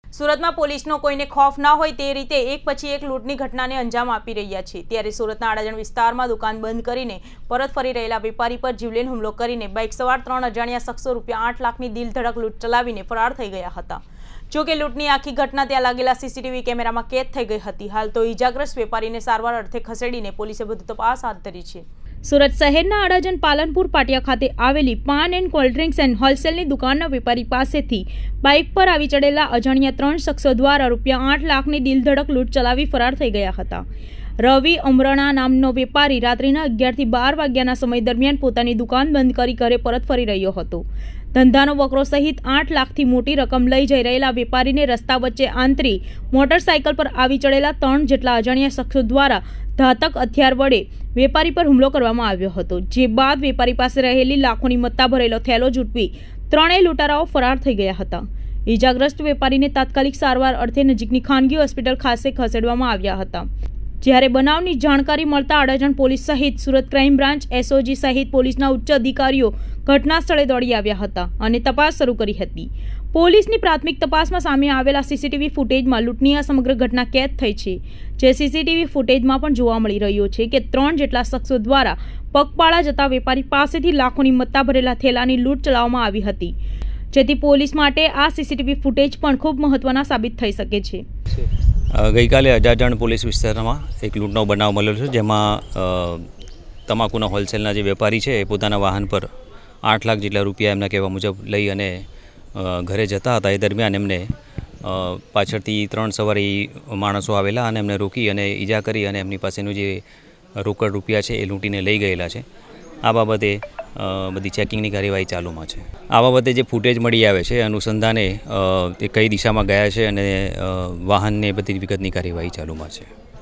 સુરતમાં પોલીસનો કોઈને ખોફ ના હોય તે રીતે એક પછી એક લૂંટની ઘટનાને અંજામ આપી રહ્યા છે। ત્યારે સુરતના આડાજણ વિસ્તારમાં દુકાન બંધ કરીને પરત ફરી રહેલા વેપારી પર જીવલેણ હુમલો કરીને બાઇક સવાર 3 અજાણ્યા શખ્સો ₹8 લાખની દિલધડક લૂંટ ચલાવીને ફરાર થઈ ગયા હતા। જો કે લૂંટની આખી ઘટના ત્યાં લાગેલા સીસીટીવી કેમેરામાં કેદ થઈ ગઈ હતી। હાલ તો ઈજાગ્રસ્ત વેપારીને સારવાર અર્થે ખસેડીને પોલીસે વધુ તપાસ હાથ ધરી છે। સુરત શહેરના આડાજણ પાલનપુર પાટિયા ખાતે આવેલી paan and cold drinks and હોલસેલની દુકાનના વેપારી પાસેથી બાઇક પર આવી ચડેલા અજાણ્યા 3 શખ્સો દ્વારા ₹8 લાખની દિલધડક લૂંટ ચલાવી ફરાર થઈ ગયા હતા। રવિ અમરણા નામનો વેપારી રાત્રિના 11 થી 12 વાગ્યાના સમય દરમિયાન પોતાની દુકાન બંધ કરી ઘરે પરત ફરી રહ્યો હતો। ધંધાનો વકરો સહિત 8 લાખથી મોટી રકમ લઈ જઈ રહેલા વેપારીને રસ્તા વચ્ચે આંતરી મોટરસાઇકલ પર આવી ચડેલા 3 જેટલા અજાણ્યા શખ્સો દ્વારા ઘાતક હથિયાર વડે વેપારી પર હુમલો કરવામાં આવ્યો હતો। જે બાદ વેપારી પાસે રહેલી લાખોની મત્તા ભરેલો થેલો ઝૂંટવી ત્રણેય લૂંટારાઓ ફરાર થઈ ગયા હતા। ઈજાગ્રસ્ત વેપારીને તાત્કાલિક સારવાર અર્થે નજીકની ખાનગી હોસ્પિટલ ખાતે ખસેડવામાં આવ્યા હતા। જ્યારે બનાવની જાણકારી મળતા આડાજણ પોલીસ સહિત સુરત ક્રાઇમ બ્રાન્ચ એસઓજી સહિત પોલીસના ઉચ્ચ અધિકારીઓ ઘટના સ્થળે દોડી આવ્યા હતા અને તપાસ શરૂ કરી હતી। પોલીસની પ્રાથમિક તપાસમાં સામે આવેલા સીસીટીવી ફૂટેજમાં લૂંટની આ સમગ્ર ઘટના કેદ થઈ છે। જે સીસીટીવી ફૂટેજમાં પણ જોવા મળી રહ્યો છે કે 3 જેટલા શખ્સો દ્વારા પગપાળા જતા વેપારી પાસેથી લાખોની મત્તા ભરેલા થેલાની લૂંટ ચલાવવામાં આવી હતી। જેથી પોલીસ માટે આ સીસીટીવી ફૂટેજ પણ ખૂબ મહત્વના સાબિત થઈ શકે છે। ગઈકાલે અજાજણ પોલીસ વિસ્તારમાં એક લૂંટનો બનાવ મળ્યો છે, જેમાં તમાકુના હોલસેલના જે વેપારી છે એ પોતાના વાહન પર 8 લાખ જેટલા રૂપિયા એમના કહેવા મુજબ લઈ અને ઘરે જતા હતા। એ દરમિયાન એમને પાછળથી 3 સવારી માણસો આવેલા અને એમને રોકી અને ઈજા કરી અને એમની પાસેનું જે રોકડ રૂપિયા છે એ લૂંટીને લઈ ગયેલા છે। આ બાબતે બધી ચેકિંગની કાર્યવાહી ચાલુમાં છે। આ બાબતે જે ફૂટેજ મળી આવે છે અનુસંધાને તે કઈ દિશામાં ગયા છે અને વાહનને બધી વિગતની કાર્યવાહી ચાલુમાં છે।